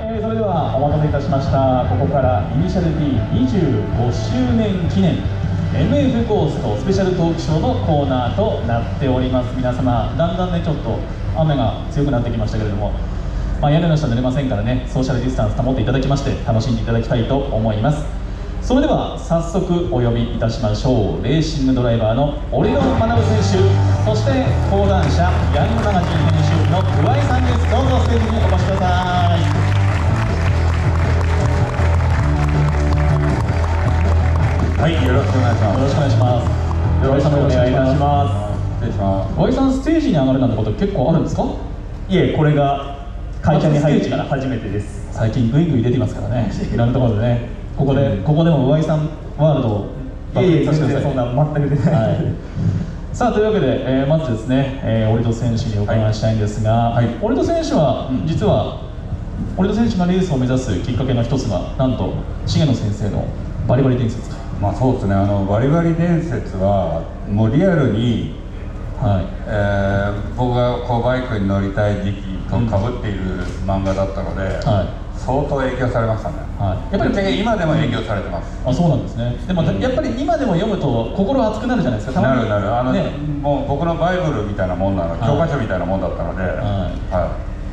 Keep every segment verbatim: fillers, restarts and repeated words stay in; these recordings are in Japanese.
えー、それではお待たせいたしました。ここからイニシャル Dにじゅうごしゅうねん記念 エムエフ ゴーストスペシャルトークショーのコーナーとなっております。皆様、だんだんねちょっと雨が強くなってきましたけれども、まあ、屋根の下濡れませんからね、ソーシャルディスタンス保っていただきまして楽しんでいただきたいと思います。それでは早速お呼びいたしましょう。レーシングドライバーの折野学選手、そして講談社ヤングマガジン編集部の桑井さんです。どうぞステージにお越しください。 はい、よろしくお願いします。 よろしくお願いします。よろしくお願いいたします。 失礼します。 桑井さん、ステージに上がるなんてこと結構あるんですか？ いえ、これが会社に入ってから初めてです。 最近グイグイ出てますからね、いろんなところでね。ここで、ここでも桑井さんワールドを爆発させてください。そんな全く出てない、はい、 さあ、というわけで、えー、まずですね、えー、折戸選手にお伺いしたいんですが、はい、折戸選手は、うん、実は折戸選手がレースを目指すきっかけの一つが、なんと重野先生のバリバリ伝説。 まあそうですね、あのバリバリ伝説はもうリアルに、はいえー、僕がこうバイクに乗りたい時期とかぶっている漫画だったので、うんはい、相当影響されましたね、はい、やっぱり今でも影響されてます、 うん、あそうなんですね。でも、うん、やっぱり今でも読むと心熱くなるじゃないですか。たまになるなるあの、ね、もう僕のバイブルみたいなもんなの、はい、教科書みたいなもんだったので、はいはい、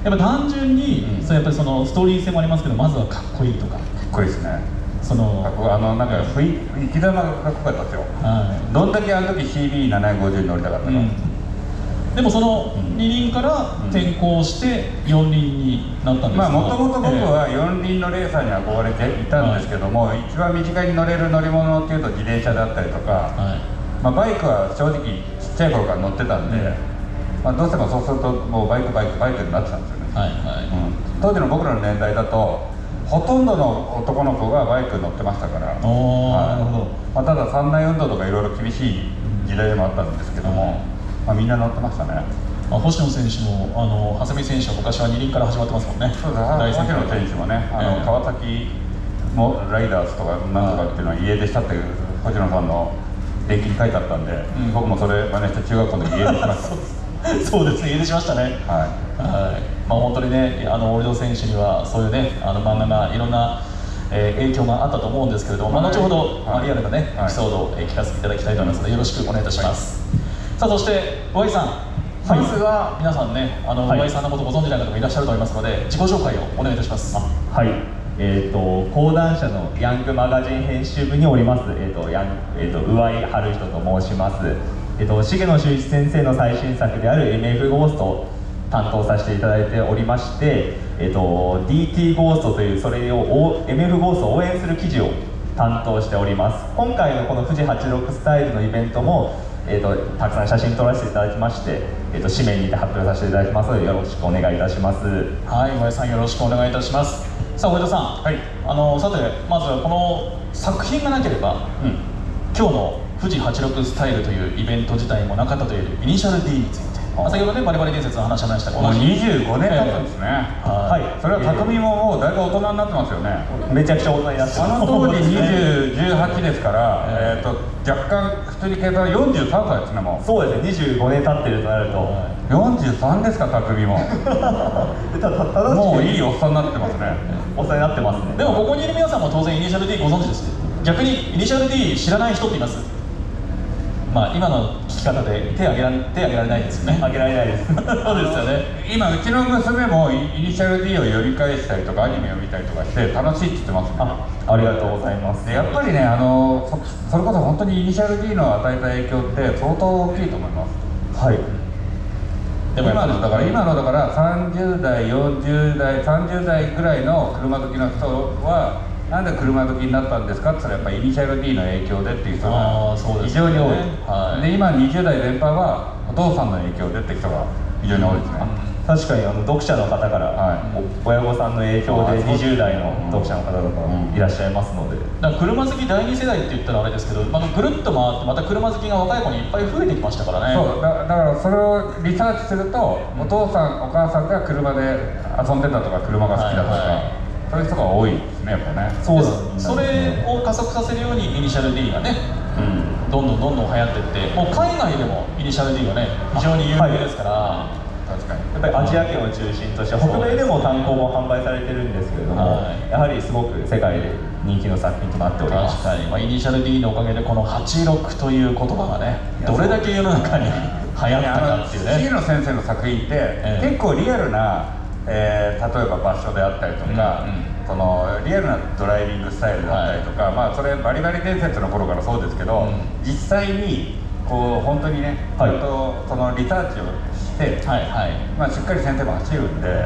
やっぱ単純に、うん、そうやっぱりそのストーリー性もありますけど、まずはかっこいいとか。かっこいいですね。 そのあのなんか生き玉がかっこよかったですよ、はい、どんだけあの時 シービーななひゃくごじゅう に乗りたかったか、うん、 でもその二輪から転向して四輪になったんですか？ もともと僕は四輪のレーサーに憧れていたんですけども、はい、一番身近に乗れる乗り物っていうと自転車だったりとか、はいまあ、バイクは正直ちっちゃい頃から乗ってたんで、うんまあ、どうしてもそうするともうバイクバイクバイクになってたんですよね、はいはいうん、当時の僕らの年代だとほとんどの男の子がバイクに乗ってましたから、はいまあ、ただ三内運動とかいろいろ厳しい時代でもあったんですけども、まあ、みんな乗ってましたね。 まあ、星野選手もあの蓮見選手は昔は二輪から始まってますもんね。 そうです星野選手もねあの、えー、川崎もライダーズとかなんとかっていうのは家出したっていう星野さんの伝記に書いてあったんで、うん、僕もそれ真似して中学校の時家出しましたそうですね、家出しましたね。はい、はいまあ、本当にね、あの折戸選手にはそういうね、あの漫画がいろんな、えー、影響があったと思うんですけれども、まあ、後ほど、はい、リアルなね、エピソードを、えー、聞かせていただきたいと思いますので、よろしくお願いいたします。はい、さあ、そして桑井さん、はい、まずは皆さんね、あの桑井、はい、さんのことをご存じない方もいらっしゃると思いますので、自己紹介をお願いいたします。 はい、えーと講談社のヤングマガジン編集部におります、えーとヤンえーと上井春人と申します。えっと、重野修一先生の最新作である エムエフ ゴーストを担当させていただいておりまして、えっと、ディーティー ゴーストというそれを エムエフ ゴーストを応援する記事を担当しております。今回のこの富士はちじゅうろくスタイルのイベントも、えっと、たくさん写真撮らせていただきまして、えっと、紙面にて発表させていただきますのでよろしくお願いいたします。 はい、岩井さんよろしくお願いいたします。さあ、折戸さん、はい、あのさてまずはこの作品がなければ、うん、今日の富士はちじゅうろくスタイルというイベント自体もなかったというイニシャル D について、まあ、先ほどねバリバリ伝説の話しましたが、 もうにじゅうごねん経ったんですね、えー、はい、それは匠ももうだいぶ大人になってますよね。 めちゃくちゃ大人になってます。 あの当時にじゅう、じゅうはちですから、えー、と若干普通に計算よんじゅうさんさいですね。もうそうですね、にじゅうごねん経ってるとなると、はい、 よんじゅうさんですか、匠ももういいおっさんになってますね。 おっさんになってますね。 でもここにいる皆さんも当然イニシャル D ご存知です。逆にイニシャル D 知らない人っています？まあ今の聞き方で手挙げられ手挙げられないですよね。 挙げられないです。そうですよね。 今うちの娘もイニシャル D を読み返したりとかアニメを見たりとかして楽しいって言ってますね。 あ、ありがとうございます。 でやっぱりね、あの そ, それこそ本当にイニシャル D の与えた影響って相当大きいと思います。はい。でも今のだから今のだからさんじゅう代よんじゅう代さんじゅう代ぐらいの車好きの人はなんで車好きになったんですかって言ったらやっぱりイニシャル D の影響でっていう人が非常に多い。はい、で今にじゅう代全般はお父さんの影響でって人が非常に多いですね。 確かにあの読者の方から、はい、親御さんの影響でにじゅう代の読者の方々いらっしゃいますので、 だから車好きだいに世代って言ったらあれですけど、まあ、ぐるっと回ってまた車好きが若い子にいっぱい増えてきましたからね。 そう だ, だからそれをリサーチすると、お父さんお母さんが車で遊んでたとか車が好きだとか、はいはい、そういう人が多いですね、やっぱね。 そうです。それを加速させるようにイニシャル D がね、うん、どんどんどんどん流行っていって、もう海外でもイニシャル D がね非常に有名ですから、はい、 確かに。 ぱりアジア圏を中心として北米でも単行本販売されてるんですけれども、はい、やはりすごく世界で人気の作品となっております。 確かに、まあ、イニシャル D のおかげでこのはちじゅうろくという言葉がねどれだけ世の中に流行ったかっていうね。 重野先生の作品って、ええ、結構リアルな、えー、例えば場所であったりとか、うんうん、そのリアルなドライビングスタイルだったりとか、はい、まあそれバリバリ伝説の頃からそうですけど、うん、実際にこう本当にね、はい、とそのリサーチをして、はいはい、まあしっかり先生も走るんで、はい、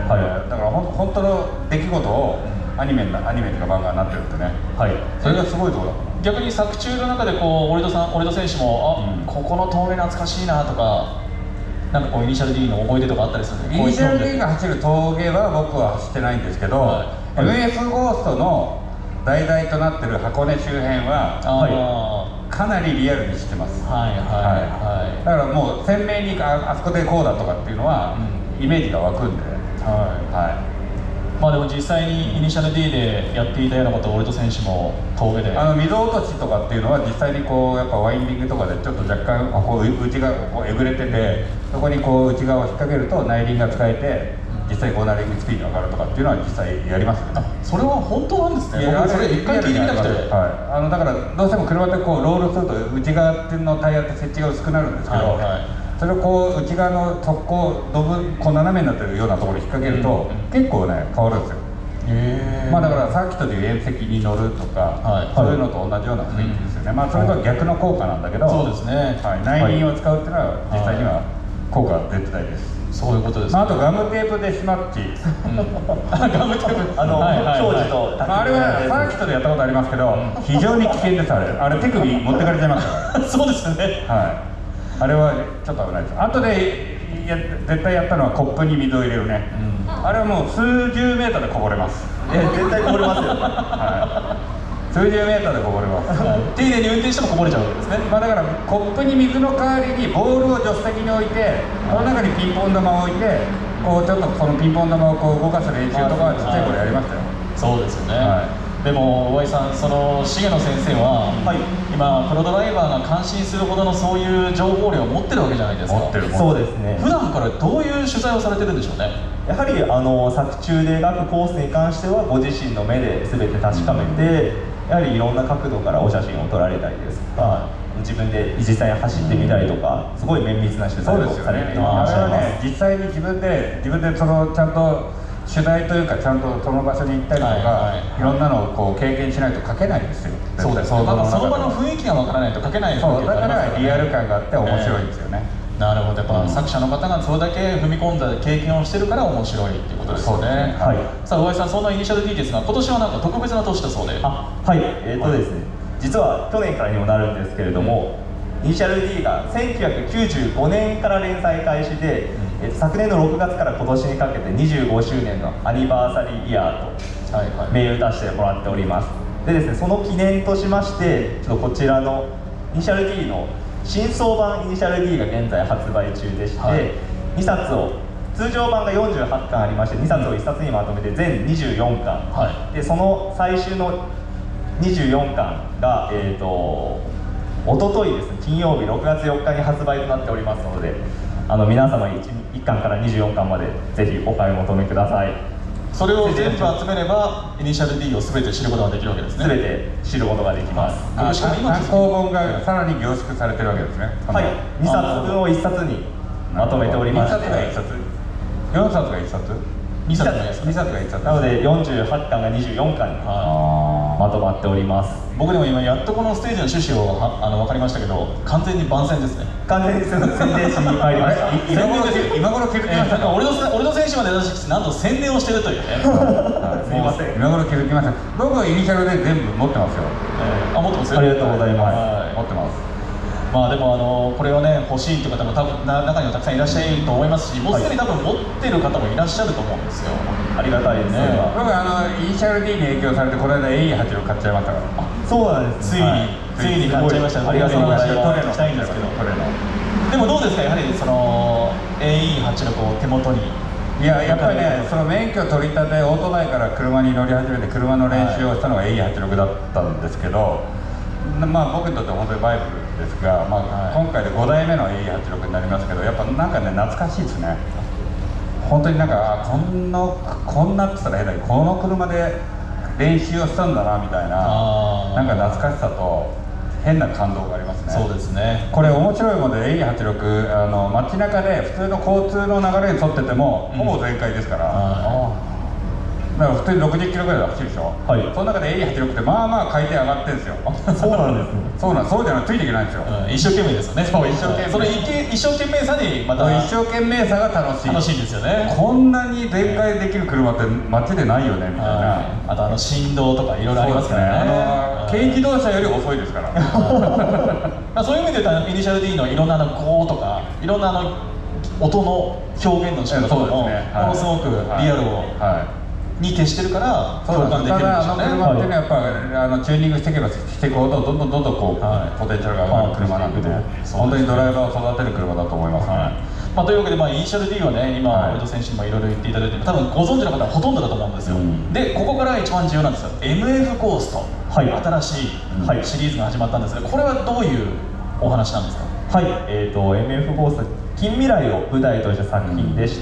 だからほん本当の出来事をアニメアニメとか漫画になってるんでね、はい、それがすごいところだと思う。 逆に作中の中でこう折戸さん、折戸選手もあ、うん、ここの峠懐かしいなとか、なんかこうイニシャル D の思い出とかあったりするんですか？ イニシャル D が走る峠は僕は走ってないんですけど、はい、エムエフ ゴーストの題材となってる箱根周辺は、はい、かなりリアルに知ってます。はいはいはい、だからもう鮮明に あ, あそこでこうだとかっていうのは、うん、イメージが湧くんで、はいはい。 まあでも実際にイニシャル D でやっていたようなことを折戸選手も峠であの溝落としとかっていうのは実際にこうやっぱワインディングとかでちょっと若干こう内側こうえぐれてて、そこにこう内側を引っ掛けると内輪が使えて実際コーナリングスピード上がるとかっていうのは実際やりますよね。 それは本当なんですね。僕それ一回聞いてみたくて、 はい、あのだからどうしても車ってこうロールすると内側のタイヤって接地が薄くなるんですけど、はいはい、それをこう内側の側溝ドブこう斜めになってるようなところに引っ掛けると、うん、結構ね変わるんですよ。まあだからサーキットでいう縁石に乗るとか、はい、そういうのと同じような雰囲気ですよね。まあそれとは逆の効果なんだけど、そうですね、はい、内輪を使うっていうのは実際には効果絶対です。 そういうことです、ね。 まあ、あとガムテープデシマッチ、うん、 ガムテープあの教授と、 まあ、あれはサーキットでやったことありますけど、非常に危険です。あれあれ手首持ってかれちゃいますから。 そうですね、 はい、あれはちょっと危ないです。あとでや絶対やったのはコップに水を入れるね、うん、あれはもう数十メートルでこぼれます。 え絶対こぼれますよ、 はい、数十メートルでこぼれます。 丁寧に運転してもこぼれちゃうわけですね。 まあだからコップに水の代わりにボールを助手席に置いて、この中にピンポン玉を置いて、こうちょっとそのピンポン玉をこう動かす練習とかはちっちゃい頃やりましたよ。 そうですよね、はい、でも大井さん、その重野先生は、はい、今プロドライバーが感心するほどのそういう情報量を持ってるわけじゃないですか。 持ってる。 そうですね。 普段からどういう取材をされてるんでしょうね。 やはりあの作中で描くコースに関してはご自身の目で全て確かめて、うん、やはりいろんな角度からお写真を撮られたりですとか、自分で実際に走ってみたりとか、すごい綿密な取材をされていらっしゃいます。 ね、実際に自分で自分でそのちゃんと取材というかちゃんとその場所に行ったりとか、はいはい、いろんなのをこう経験しないと書けないですよ。 そうです。その場の雰囲気がわからないと書けないですよね。 そうだからリアル感があって面白いんですよね。 えー、なるほど。やっぱ作者の方がそれだけ踏み込んだ経験をしてるから面白いっていうことですよね。はい。さあ大井さん、そんなイニシャル D ですが、今年はなんか特別な年だそうで。 あ、はい。えー、っとですね、実は去年からにもなるんですけれども、イニシャル D がせんきゅうひゃくきゅうじゅうごねんから連載開始で、えー、昨年のろくがつから今年にかけてにじゅうごしゅうねんのアニバーサリーイヤーと銘打たせてもらっております。でですね、その記念としましてちょっとこちらのイニシャル D の新装版イニシャル D が現在発売中でして、はい、にさつを通常版がよんじゅうはちかんありまして、にさつをいっさつにまとめて全にじゅうよんかん、はい、でその最終のにじゅうよんかんが、えーとおとといですね、金曜日ろくがつよっかに発売となっておりますので、あの皆様 1, いっかんからにじゅうよんかんまでぜひお買い求めください。 それを全部集めればイニシャル D を全て知ることができるわけですね。 全て知ることができます。 あ、しかも今単行本がさらに凝縮されてるわけですね。 はい、にさつぶんをいっさつにまとめておりまして、にさつがいっさつ、 よんさつがいっさつ、 にさつがいっさつなのでよんじゅうはちかんがにじゅうよんかんにまとまっております。 僕でも今やっとこのステージの趣旨をはあの分かりましたけど、完全に番宣ですね。 完全に宣伝しに入りました。 今頃今頃気づきましたか。 俺の俺の選手まで出してなんと宣伝をしてるというね。 すみません。 今頃気づきました。僕はイニシャルで全部持ってますよ。 あ、持ってますよ。 ありがとうございます。 持ってます。 まあでもあのこれをね欲しいという方も多分な中にはたくさんいらっしゃると思いますし、もうすでに多分持ってる方もいらっしゃると思うんですよ。 ありがたいですね。 僕はあのイニシャル D に影響されてこの間 エーイーはちじゅうろく 買っちゃいましたから。あ、 そうなんです。 ついについに買っちゃいました。 ありがとうございます。 聞きたいんですけど。でもどうですか、やはりその エーイーはちじゅうろく を手元に。 いや、やっぱりね、その免許取り立てオートバイから車に乗り始めて車の練習をしたのが エーイーはちじゅうろく だったんですけど、まあ僕にとっては本当にバイブルですが、まあ、今回でごだいめの エーイーはちじゅうろく になりますけど、やっぱなんかね懐かしいですね。 本当になんかこんなこんなって言ったら変だけど、この車で練習をしたんだなみたいな、なんか懐かしさと変な感動がありますね。 そうですね。 これ面白いもので エーイーはちじゅうろく、あの街中で普通の交通の流れに沿ってても、うん、ほぼ全開ですから、だから普通にろくじゅっキロぐらいで走るでしょ、はい、その中で エーイーはちじゅうろくってまあまあ回転上がってるんですよ。 そうなんですね。 そうなんそうじゃないついていけないんですよ、 うん、一生懸命ですよね。 そう一生懸命、 それ一生懸命さにまた一生懸命さが楽しい楽しいんですよね。 こんなに全開できる車って街でないよねみたいな。 あとあの振動とかいろいろありますからね。 あの軽自動車より遅いですからそういう意味で言うとイニシャル D のいろんなのゴーとかいろんなあの音の表現の仕方とかもものすごくリアルを、はいに徹してるから共感できるんですよね。 ただあの車っていうのはやっぱ、あのチューニングしていけばしていくほどどんどんどんどんこう、はい、ポテンシャルが上がる車なんで、ね、本当にドライバーを育てる車だと思いますね。はい、まあ、というわけで、まあ、イニシャル D はね今、はい、俺と選手にもいろいろ言っていただいて多分ご存知の方はほとんどだと思うんですよ。うん、でここから一番重要なんですよ エムエフ ゴースト、はい、新しい、はい、シリーズが始まったんですが、これはどういうお話なんですか？ はい、えーと、エムエフ ゴースト近未来を舞台とした作品でして、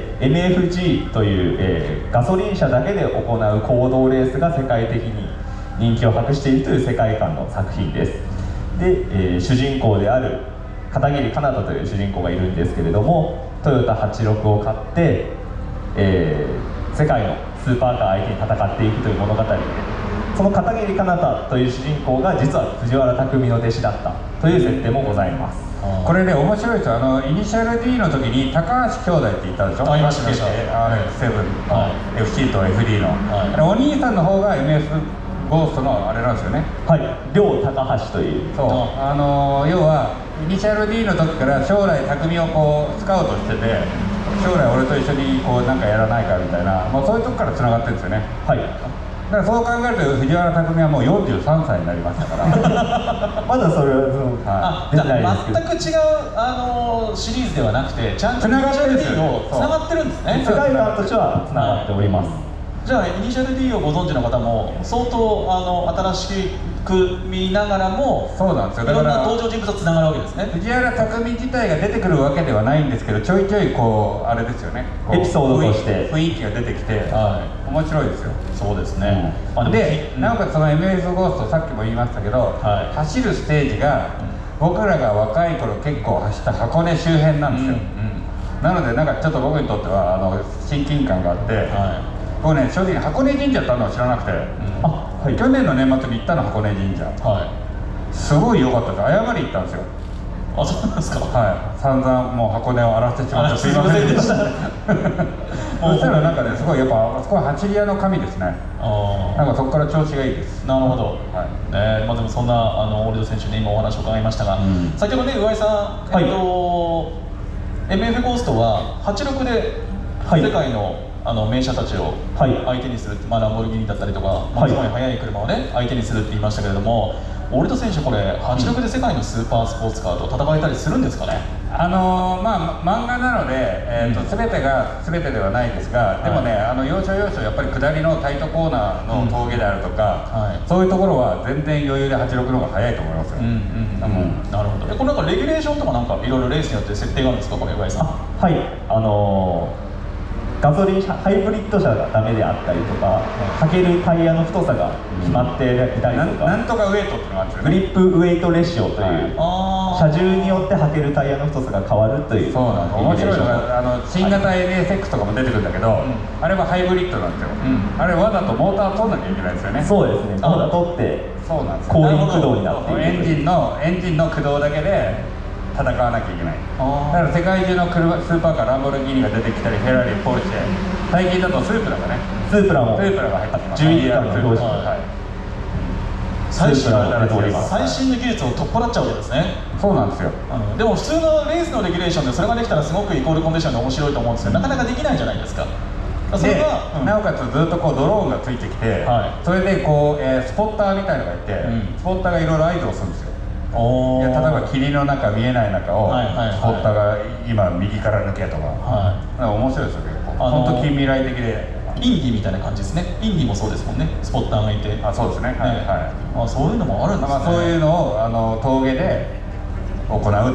うん、エムエフジー という、えー、ガソリン車だけで行う公道レースが世界的に人気を博しているという世界観の作品です。で、えー、主人公である片桐かなたという主人公がいるんですけれども、トヨタはちじゅうろくを買って、えー、世界のスーパーカー相手に戦っていくという物語で、その片桐かなたという主人公が実は藤原匠の弟子だったという設定もございます。 これね面白いですよ。あのイニシャル D の時に高橋兄弟って言ったでしょ。 ありましたね。 アールエックスセブン の エフシー と エフディー の、はい、お兄さんの方が エムエフ ゴーストのあれなんですよね。 はい、両高橋という。 そう、あの要はイニシャル D の時から将来匠をこうスカウトしてて、将来俺と一緒にこうなんかやらないかみたいな、まあ、そういうとこからつながってるんですよね。はい、だからそう考えると藤原匠はもうよんじゅうさんさいになりましたからまだそれはその、 はい、あ、じゃあ全く違うあのシリーズではなくてちゃんとイニシャル D をつながってるんですね。 世界観としてはつながっております。 じゃあイニシャル D をご存知の方も相当あの新しく見ながらもそうなんですよ。だからいろんな登場人物とつながるわけですね。 藤原匠自体が出てくるわけではないんですけど、ちょいちょいこうあれですよね、 エピソードとして雰囲気が出てきて、はい、面白いですよ。 そうですね。 うん、で、うん、なおかつその エムエフ ゴーストさっきも言いましたけど、はい、走るステージが僕らが若い頃結構走った箱根周辺なんですよ。うんうん、なのでなんかちょっと僕にとってはあの親近感があって。はい、僕ね、正直箱根神社ってあるのは知らなくて、うん、あ、はい、去年の年末に行ったの箱根神社、はい、すごい良かったです。謝り行ったんですよ。 あ、そうなんですか。 はい、散々もう箱根を荒らしてしまってすいませんでしたそしたらなんかね、すごいやっぱあそこは走り屋の神ですね。あ、なんかそこから調子がいいです。 なるほど。はい、ね、まあでもそんなあのオールド選手に今お話を伺いましたが、うん、先ほどね上井さん、はい、えっと エムエフ ゴーストははちじゅうろくで世界の、はい、あの名車たちを相手にする、まあ、ランボルギーニだったりとか、まあ、すごい速い車をね相手にするって言いましたけれども、オールド選手これはちじゅうろくで世界のスーパースポーツカーと戦えたりするんですかね？ あのー、まあ漫画なので、えーと、全てが全てではないですが、でもね、はい、あの要所要所やっぱり下りのタイトコーナーの峠であるとか、うん、はい、そういうところは全然余裕ではちじゅうろくの方が速いと思いますよ。うんうんうん、 なるほど。え、これなんかレギュレーションとかなんかいろいろレースによって設定があるんですか、これ上井さん？ はい、あのーガソリン車、ハイブリッド車がダメであったりとか、履けるタイヤの太さが決まっていたりとか、 なんとかウェイトっていうのがあるんですよね。 グリップウェイトレシオという、はい、車重によって履けるタイヤの太さが変わるという。 そうなんです。面白いのがあの新型 エヌエスエックス とかも出てくるんだけど、はい、あれはハイブリッドなんですよ。うん、あれわざとモーター取んなきゃいけないですよね。 そうですね。モーター取ってそうなんです。 後輪駆動になっている。 エンジンのエンジンの駆動だけで戦わなきゃいけない。だから世界中の車、スーパーカー、ランボルギーニが出てきたり、フェラーリ、ポルシェ、最近だとスープラがね、 スープラもスープラが入ってきます。 じゅういちだんの表紙、はい、 最新の最新の技術を取っ払っちゃうわけですね。 そうなんですよ。 あのでも普通のレースのレギュレーションでそれができたらすごくイコールコンディションで面白いと思うんですけど、なかなかできないじゃないですか。それが、 うん、なおかつずっとこうドローンがついてきて、はい、それでこう、えー、スポッターみたいのがいて、うん、スポッターがいろいろ合図をするんですよ。いや、例えば霧の中、見えない中を、はいはいはい、スポッターが今右から抜けとか、はい、なんか面白いですよ結構。本当近未来的で。 インディみたいな感じですね。インディもそうですもんね。スポッターがいて。 あ、そうですね。はい、はい。 あ、そういうのもあるんですね。 まあそういうのをあの峠で行うっていう。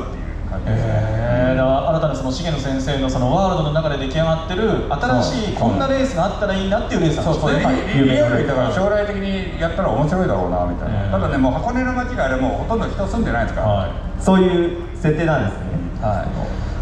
えー、新たなその重野先生のそのワールドの中で出来上がってる新しいこんなレースがあったらいいなっていうレースなんですね。 そうそう、リアルにだから将来的にやったら面白いだろうなみたいな、ただね、もう箱根の街があれもうほとんど人住んでないですから、はい、 そういう設定なんですね。はい、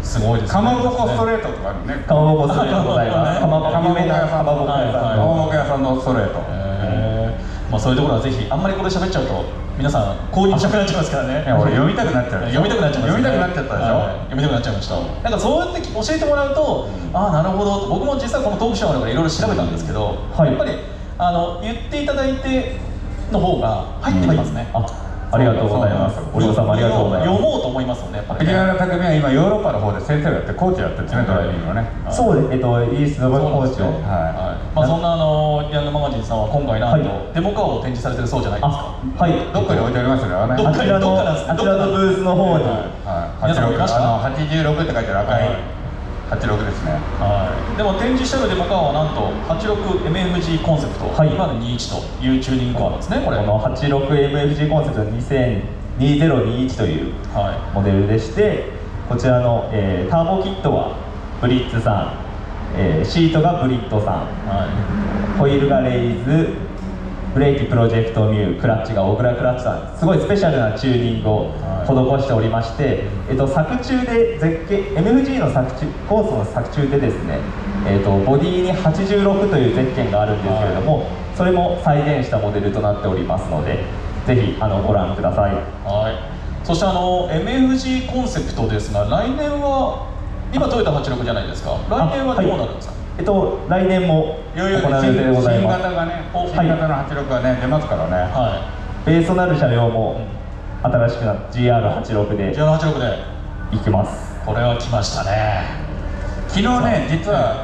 すごいですね。 かまぼこストレートとかあるね。 かまぼこストレートございます。かまぼこ屋さん、かまぼこ屋さん、かまぼこ屋さんのストレート。 まあそういうところはぜひ、あんまりこれ喋っちゃうと皆さん購入したくなっちゃいますからね。 俺読みたくなっちゃう。 読みたくなっちゃいます。 読みたくなっちゃったでしょ。 読みたくなっちゃいました。なんかそうやって教えてもらうと、ああなるほど。僕も実際このトークショーの中でいろいろ調べたんですけど、やっぱりあの言っていただいての方が入ってきますね。 ありがとうございます。お嬢様ありがとうございます。 読もうと思いますもんね。やっぱり藤原匠は今ヨーロッパの方で先生をやってコーチやってるんですね、ドライビングのね。 そうです。えっとイギリスのコーチを。 はい。まあそんなあのヤングマガジンさんは今回なんとデモカーを展示されてるそうじゃないですか。 はい。 どっかに置いてありますよね。 あちらのあちらのブースの方に。 はい。皆さん見ました？はちじゅうろくって書いてある赤い。はちじゅうろくですね。はい。 でも展示してあるデモカーはなんと はちじゅうろくエムエフジー コンセプト、はい、今のにじゅういちというチューニングカーなんですね。これ。この はちじゅうろくエムエフジー コンセプトにせんにじゅうにいちというモデルでして、こちらの、えー、ターボキットはブリッツさん、えー、シートがブリットさん、はい、ホイールがレイズ、ブレーキプロジェクトミュー、クラッチが小倉クラッチさん、すごいスペシャルなチューニングを施しておりまして、えっと、作中で絶景 エムエフジー の作中コースの作中でですね、えっと、ボディにはちじゅうろくというゼッケンがあるんですけれども、はい、それも再現したモデルとなっておりますので、ぜひあのご覧ください。はい。 そしてあの エムエフジー コンセプトですが、来年は今トヨタはちじゅうろくじゃないですか。来年はどうなるんですか。はい、 えっと来年も行われる予定でございます。 新型がね、新型のはちじゅうろくがね出ますからね。はい。ベースとなる車両も新しくなって ジーアールはちじゅうろく でジーアールはちじゅうろく で行きます。 これは来ましたね。 昨日ね実は。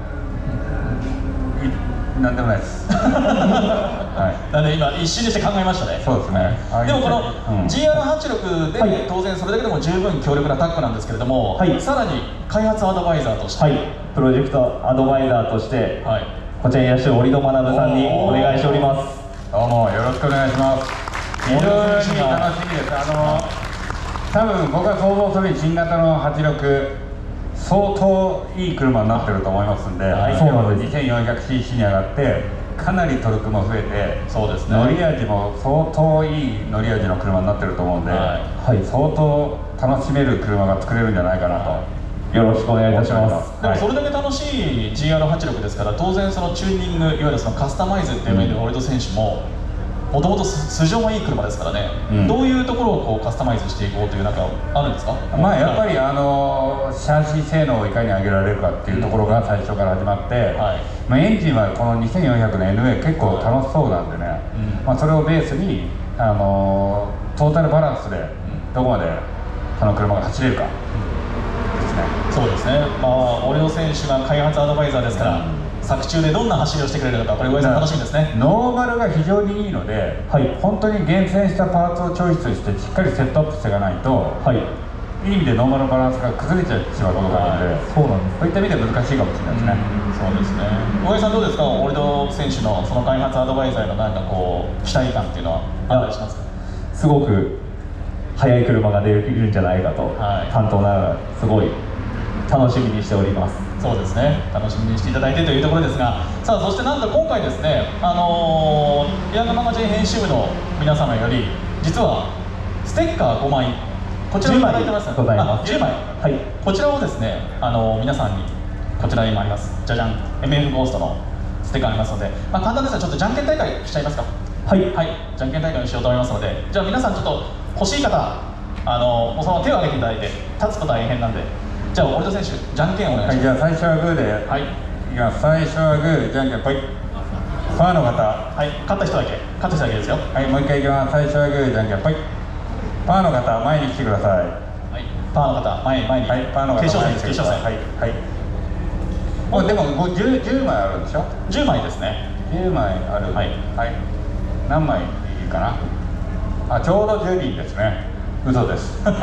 なんでもないです。はい。 なんで今一瞬にして考えましたね。 そうですね。 でもこの ジーアールはちじゅうろく で当然それだけでも十分強力なタッグなんですけれども、はい、さらに開発アドバイザーとして、はい、 プロジェクトアドバイザーとして、はい、こちらにいらっしゃる折戸学さんにお願いしております。 どうもよろしくお願いします。非常に楽しみです。あの多分僕が想像するに新型のはちじゅうろく相当いい車になってると思いますんで、相手は にせんよんひゃくシーシー に上がってかなりトルクも増えて、そうですね、乗り味も相当いい乗り味の車になってると思うんで、はい、相当楽しめる車が作れるんじゃないかなと。 よろしくお願いいたします。 でもそれだけ楽しい ジーアールはちじゅうろく ですから、当然そのチューニング、いわゆるそのカスタマイズっていう面で折戸選手ももともと素性がいい車ですからね、うん、どういうところをこうカスタマイズしていこうというなんかあるんですか。 まあやっぱりあのシャシ性能をいかに上げられるかっていうところが最初から始まって、はい、まあエンジンはこのにせんよんひゃくの エヌエー 結構楽しそうなんでね、うん、まあそれをベースにあのトータルバランスでどこまでこの車が走れるかですね。 そうですね。まあ折戸選手が開発アドバイザーですから、うん、作中でどんな走りをしてくれるのか、これ上井さん楽しみですね。 ノーマルが非常にいいので、はい、本当に厳選したパーツをチョイスしてしっかりセットアップしていかないと、はい、いい意味でノーマルのバランスが崩れちゃってしまうことがあるので、そうなんです。そういった意味で難しいかもしれないですね。 そうですね。上井さんどうですか、折戸選手のその開発アドバイザーのなんかこう期待感っていうのはあったりしますか。 すごく速い車が出るんじゃないかと、はい、担当ながらすごい楽しみにしております。 そうですね、楽しみにしていただいてというところですが、さあそしてなんと今回ですね、あのー、ヤングマガジン編集部の皆様より実はステッカーごまいこちらをいただいてます。 ございます。 じゅうまい、はい、こちらをですね、あのー、皆さんにこちらに今あります、じゃじゃん エムエフ ゴーストのステッカーありますので、まあ、簡単ですがちょっとじゃんけん大会しちゃいますか。はい、はい、じゃんけん大会をしようと思いますので、じゃあ皆さんちょっと欲しい方、あのー、もうそのまま手を挙げていただいて、立つと大変なんで。じゃあ折戸選手、じゃんけんお願いします。はい、 じゃあ最初はグーで、はい、いきます。最初はグー、じゃんけんぽい。パーの方、 はい、勝った人だけ、勝った人だけですよ。 はい、もう一回いきます。最初はグー、じゃんけんぽい。パーの方、前に来てください。はい、 パーの方、前前に。はい、 パーの方、 決勝戦です、決勝戦。 はい、はい。もうでも、じゅう、じゅうまいあるんでしょ。 じゅうまいですね。 じゅうまいある。はい、はい。何枚いいかな。あ、ちょうどじゅうにんですね。嘘です。はい。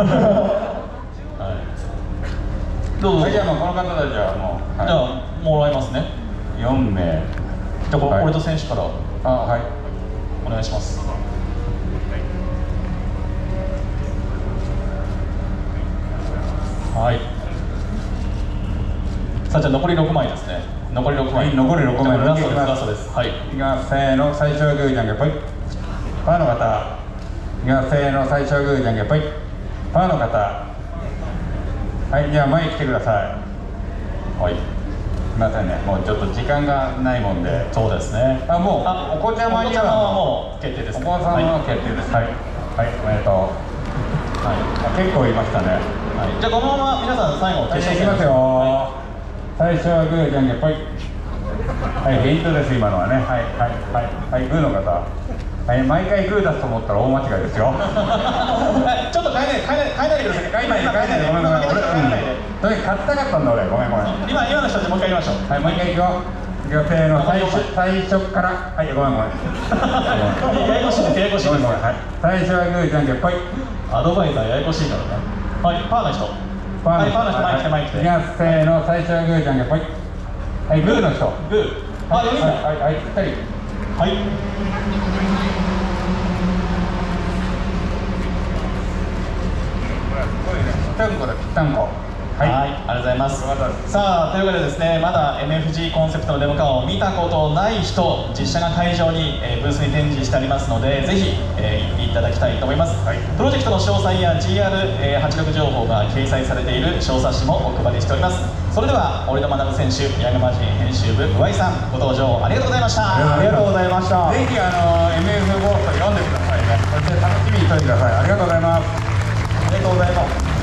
どうぞ。はい、じゃあもうこの方たちはもう、はい、 じゃあもらいますね。 よんめい。 じゃあこれ折戸選手から、 あ、はい、 お願いします。 はい。さあ、じゃあ残りろくまいですね。残りろくまい。 はい、残りろくまい。 ラストです。ラストです。はい。 いきます。せーの、最初はグーじゃんけんぽい。パーの方。いきます。せーの、最初はグーじゃんけんぽい。パーの方。はい、じゃあ前に来てください。はい。すみませんね、もうちょっと時間がないもんで。 そうですね。 あ、もうあお子ちゃまにはもう決定です、 ね。お子さんの決定です。はい。はい、おめでとう。はい。結構いましたね。はい。 じゃあこのまま皆さん最後決勝戦いきますよ。はい、最初はグーじゃんけんぽい。はい、ヒントです今のはね。はいはいはいはい、グーの方。はい、毎回グー出すと思ったら大間違いですよ。 ちょっと変えない変えない変えないでください。 変えないで変えないでごめんごめん俺うん。それ勝ちたかったんだ俺。ごめんごめん。 今今の人たちもう一回やりましょう。 はい、もう一回いくよ。いくよ、せーの、最初最初からはいごめんごめん。 ややこしいですややこしいです。 ごめんごめん。はい。最初はグーじゃんけんぽい。 アドバイザーややこしいからね。はい、パーの人。はい、パーの人前に来て前に来て。 いきます。せーの、最初はグーじゃんけんぽい。はい、グーの人。 グー。あ、よにんだ。 はいはい、ぴったり。 はい。 ぴったんこだ、ぴったんこ。 はい、ありがとうございます。さあ、というわけでですね、まだ エムエフジー コンセプトのデモカーを見たことない人、実写が会場に、えー、ブースに展示してありますので、ぜひ、えー、行っていただきたいと思います。はい、プロジェクトの詳細や ジーアールはちじゅうろく 情報が掲載されている小冊子もお配りしております。それでは、折戸学選手、ヤングマガジン編集部、上井さん、ご登場ありがとうございました。 ありがとうございました。 ぜひ、あの エムエフ ゴースト読んでくださいね。そして楽しみにしておいてください。ありがとうございます。 ありがとうございます。